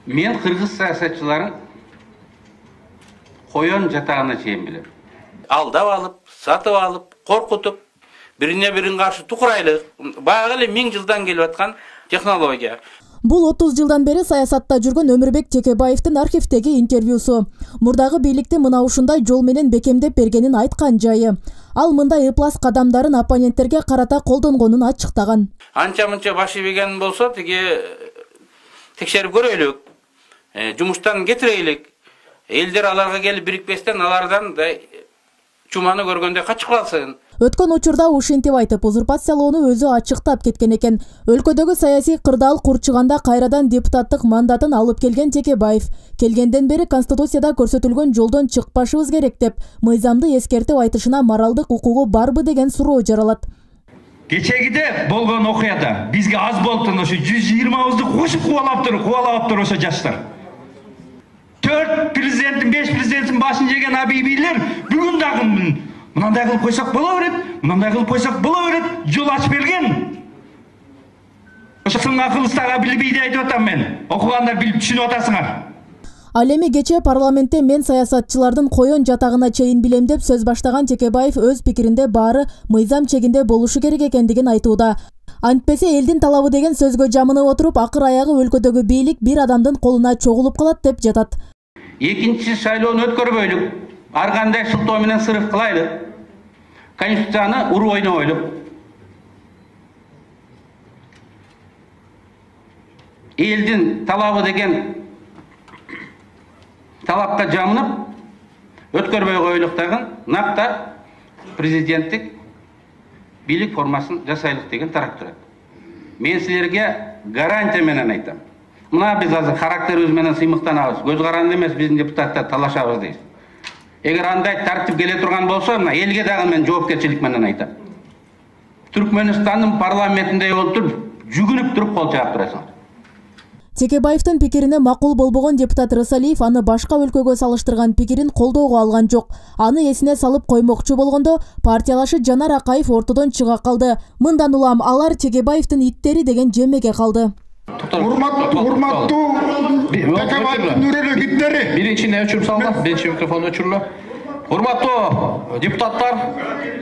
Мен кыргыз саясатчыларын коен жатагына чейин билем. Алдап алып, сатып алып, коркутуп, бирине бирин каршы тукурайлык, баягы эле 1000 жылдан келип аткан технология. Бул 30 жылдан бери саясатта жүргөн Өмүрбек Текебаевдин архивдеги интервьюсу. Мурдагы бийликти мына ушундай жол менен бекемдеп бергенин айткан жайы. Ал мындай ыплас кадамдарын оппоненттерге карата колдонгонун ачыктаган. Анча-мынча баш ийбеген болсо, текшерип көрөйлүк. Жумуштан кетирелик. Элдер аларга келип бирикпестен алардан чуманы көргөндө качып калсын. Өткөн учурда ушинтип айтып, узурпациялоону өзү ачыктап кеткен экен. Өлкөдөгү саясий кырдаал курчуганда кайрадан депутаттык мандатын алып келген Текебаев келгенден бери Конституцияда көрсөтүлгөн жолдон чыкпашыбыз керек деп, мыйзамды эскертип айтышына моралдык укугу барбы деген суроо жаралат. Кечегиде болгон окуяда бизге аз болуптун ошо 120-бызды кошуп кубалап ошо жаштар. 4 президенттин, 5 президенттин башын жеген абийбилер бүгүн дагы мынандай кылып койсок боло берет, мынандай кылып койсок боло берет, жол ачып берген. Ошо сын акылыстага билбейди айтып атам мен. Окугандар билип түшүнүп атасыңар. Ал эми кече парламентте мен саясатчылардын коен жатагына чейин билем деп сөз баштаган Текебаев өз пикиринде баары мыйзам чегинде болушу керек экендигин айтууда. Антпесе элдин талабы деген сөзгө жамынып отуруп, акыр аягы өлкөдөгү бийлик бир адамдын колуна чогулуп калат деп жатат. Экинчи шайлоону өткөрбөйлүк. Ар кандай шылтоо менен сырыф кылайлык. Конституцияны уруп ойнобойлук. Элдин талабы деген талапка жамынып, өткөрбөй койлук дагы накта президенттик бийлик формасын жасайлык деген тарап турат. Мен силерге гарантия менен айтам. Мына биз азыр характерибиз менен сыймыктанабыз. Көз каранды эмес биздин депутаттар талашабыз дейбиз. Эгер андай тартип келе турган болсо, мына элге дагы мен жоопкерчилик менен айтам. Түркмөнстандын парламентинде отуруп, жүгүнүп туруп кол чаап турасың. Текебаевдин пикирине макул болбогон депутат Рысалиев аны башка өлкөгө салыштырган пикирин колдоого алган жок. Аны эсине салып коймокчу болгондо партиялашы Жанар Акаев ортодон чыга калды. Мындан улам алар Текебаевдин иттери деген жемеге калды. Урматтуу Текебаевдин үрөлүк иттери. Биринчине өчүрүп салган, биринчи микрофон өчүрүлө. Урматтуу депутаттар.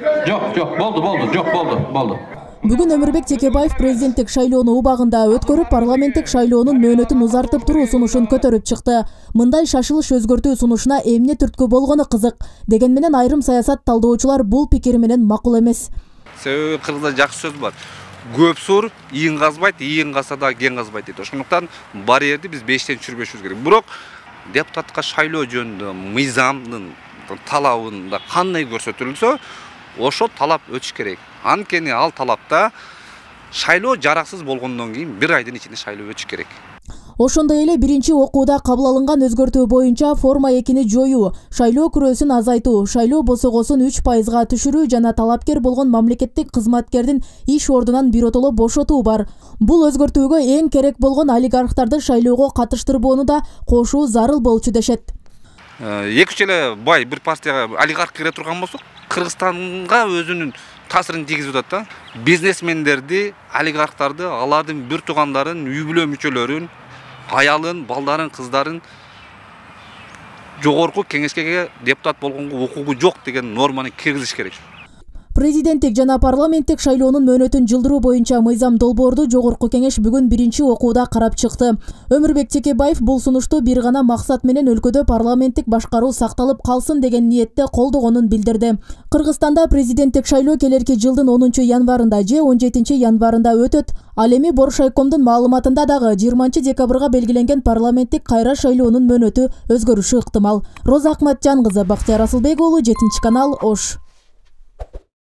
Болду. Бүгүн Өмүрбек Текебаев президенттик шайлоону убагында өткөрүп, парламенттик шайлоонун мөөнөтүн узартып туруу сунушун көтөрүп чыкты. Мындай шашылыш өзгөртүү сунушуна эмне түрткү болгону кызык. Деген менен айрым саясат талдоочулар бул пикир менен макул эмес. Себеби кыргызда жакшы сөз бар. Көп сур ийин казбайт, ийин казса да кен казбайт дейт. Ошондуктан барьерди биз 5тен түшүрбөшүбүз керек. Бирок депутатка шайлоо жөнүндө мыйзамдын талабында кандай көрсөтүлсө, ошо талап өтүш керек. Анткени ал талапта шайлоо жараксыз болгондон кийин 1 айдын ичинде шайлоо өтүш керек. Ошондой эле биринчи окууда кабыл алынган өзгөртүү боюнча форма 2-ни жоюу, шайлоо күрөөсүн азайтуу, шайлоо босогосун 3%га түшүрүү жана талапкер болгон мамлекеттик кызматкердин иш ордунан биротоло бошотуу бар. Бул өзгөртүүгө эң керек болгон олигархтарды шайлоого катыштырбоону да кошуу зарыл болчу дешет. 2-3 эле бай бир партияга олигарх кире турган болсо, Кыргызстанга өзүнүн таасирин тийгизип атат да. Бизнесмендерди, олигархтарды, алардын бир туугандарын, үй бүлө мүчөлөрүн, аялын, балдарын, кыздарын жогорку кеңешке депутат болгонго укугу жок деген норманы киргизиш керек. Президенттик жана парламенттик шайлоонун мөөнөтүн жылдыруу боюнча мыйзам долбоорду жогорку кеңеш бүгүн биринчи окууда карап чыкты. Өмүрбек Текебаев бул сунушту бир гана максат менен өлкөдө парламенттик башкаруу сакталып калсын деген ниетте колдогонун билдирди. Кыргызстанда президенттик шайлоо келерки жылдын 10 январында же 17 январында өтөт. Ал эми Боршайкомдун маалыматында дагы 20 декабрга белгиленген парламенттик кайра шайлоонун мөөнөтү өзгөрүшү ыктымал. Роза Акматжан кызы, Бактияр Асылбек уулу, 7 канал, Ош.